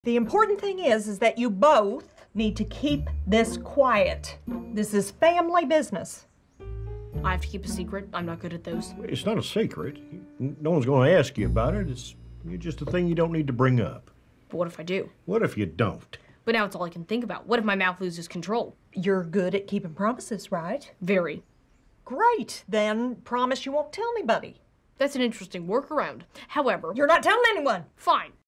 The important thing is that you both need to keep this quiet. This is family business. I have to keep a secret? I'm not good at those. It's not a secret. No one's going to ask you about it. It's just a thing you don't need to bring up. But what if I do? What if you don't? But now it's all I can think about. What if my mouth loses control? You're good at keeping promises, right? Very. Great. Then promise you won't tell anybody. That's an interesting workaround. However... You're not telling anyone. Fine.